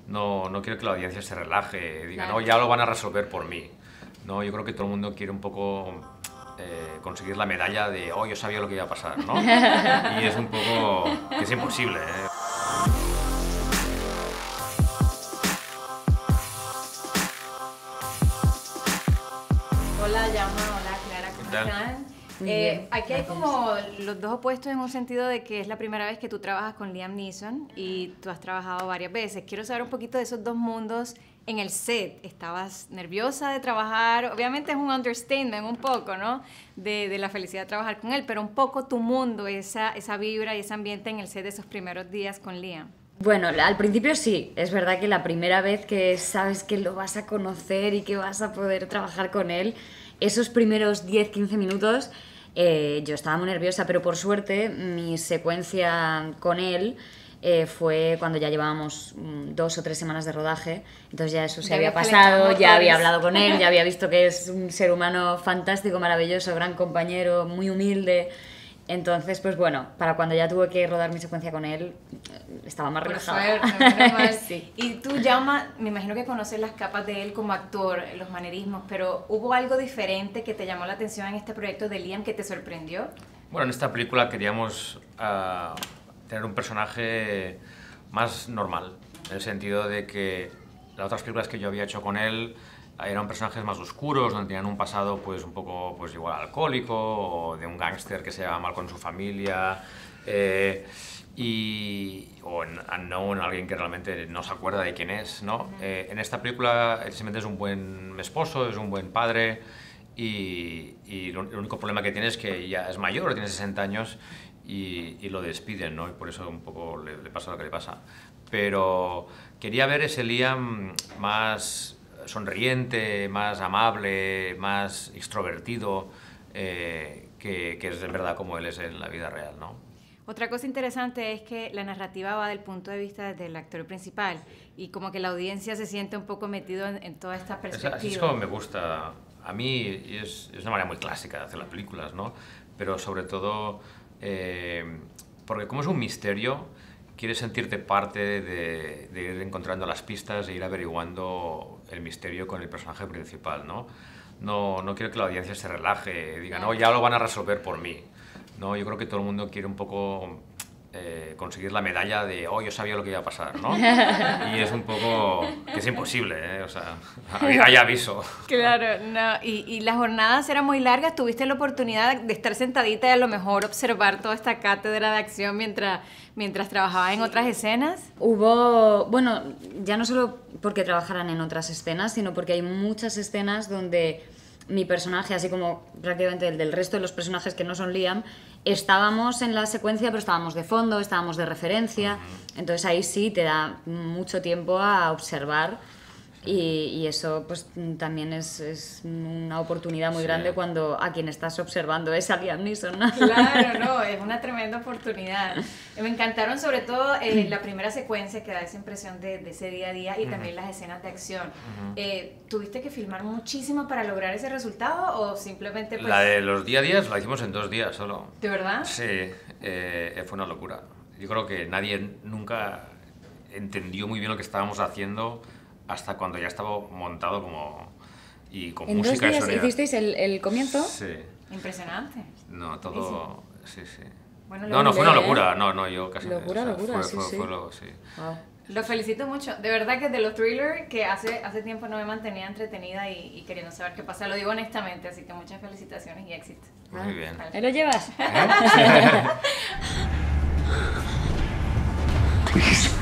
no quiero que la audiencia se relaje, diga, no, ya lo van a resolver por mí. No, yo creo que todo el mundo quiere un poco conseguir la medalla de, oh, yo sabía lo que iba a pasar, ¿no? Y es un poco, que es imposible, ¿eh? Hola, Llama, hola, Clara, ¿cómo están? Aquí hay como los dos opuestos en un sentido de que es la primera vez que tú trabajas con Liam Neeson y tú has trabajado varias veces. Quiero saber un poquito de esos dos mundos en el set. ¿Estabas nerviosa de trabajar? Obviamente es un understatement un poco, ¿no? De la felicidad de trabajar con él, pero un poco tu mundo, esa vibra y ese ambiente en el set de esos primeros días con Liam. Bueno, al principio sí, es verdad que la primera vez que sabes que lo vas a conocer y que vas a poder trabajar con él, esos primeros 10-15 minutos yo estaba muy nerviosa, pero por suerte mi secuencia con él fue cuando ya llevábamos 2 o 3 semanas de rodaje, entonces ya eso se había pasado, ya había hablado con él, ya había visto que es un ser humano fantástico, maravilloso, gran compañero, muy humilde. Entonces, pues bueno, para cuando ya tuve que rodar mi secuencia con él, estaba más relajada. Por suerte, menos mal. Sí. Y tú, Jaume, me imagino que conoces las capas de él como actor, los manerismos, pero ¿hubo algo diferente que te llamó la atención en este proyecto de Liam que te sorprendió? Bueno, en esta película queríamos tener un personaje más normal, en el sentido de que las otras películas que yo había hecho con él eran personajes más oscuros, donde tenían un pasado pues un poco pues igual alcohólico, o de un gángster que se lleva mal con su familia, o unknown, alguien que realmente no se acuerda de quién es, ¿no? En esta película él simplemente es un buen esposo, es un buen padre, y el único problema que tiene es que ya es mayor, tiene 60 años, y lo despiden, ¿no? Y por eso un poco le pasa lo que le pasa. Pero quería ver ese Liam más sonriente, más amable, más extrovertido, que es de verdad como él es en la vida real, ¿no? Otra cosa interesante es que la narrativa va del punto de vista del actor principal y como que la audiencia se siente un poco metido en toda esta perspectiva. Así es como me gusta a mí, y es una manera muy clásica de hacer las películas, ¿no? Pero sobre todo porque como es un misterio, quieres sentirte parte de ir encontrando las pistas e ir averiguando el misterio con el personaje principal, ¿no? No quiero que la audiencia se relaje, diga, no, ya lo van a resolver por mí. No, yo creo que todo el mundo quiere un poco conseguir la medalla de, oh, yo sabía lo que iba a pasar, ¿no? Y es un poco, que es imposible, ¿eh? O sea, hay aviso. Claro, no, y las jornadas eran muy largas, ¿tuviste la oportunidad de estar sentadita y a lo mejor observar toda esta cátedra de acción mientras trabajabas en otras escenas? Hubo, bueno, ya no solo porque trabajaran en otras escenas, sino porque hay muchas escenas donde mi personaje, así como prácticamente el del resto de los personajes que no son Liam, estábamos en la secuencia, pero estábamos de fondo, estábamos de referencia, entonces ahí sí te da mucho tiempo a observar y eso pues también es una oportunidad muy grande cuando a quien estás observando es a Liam Neeson, ¿no? Claro, no, es una tremenda oportunidad. Me encantaron sobre todo la primera secuencia que da esa impresión de ese día a día y también las escenas de acción. ¿Tuviste que filmar muchísimo para lograr ese resultado o simplemente pues... La de los día a días la hicimos en 2 días solo. ¿De verdad? Sí, fue una locura. Yo creo que nadie nunca entendió muy bien lo que estábamos haciendo hasta cuando ya estaba montado como y con música y sonido. ¿En 2 días hicisteis el comienzo? Sí. Impresionante. No, todo... Sí. Bueno, no, fue una locura. No, yo casi... Locura, sí. Wow. Lo felicito mucho. De verdad que de los thrillers que hace tiempo no me mantenía entretenida y queriendo saber qué pasa. Lo digo honestamente, así que muchas felicitaciones y éxito. Muy bien. ¿Ahí lo llevas? Please.